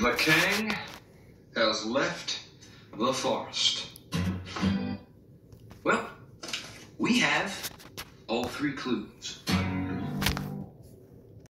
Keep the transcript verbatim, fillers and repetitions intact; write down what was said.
The king has left the forest. Well, we have all three clues.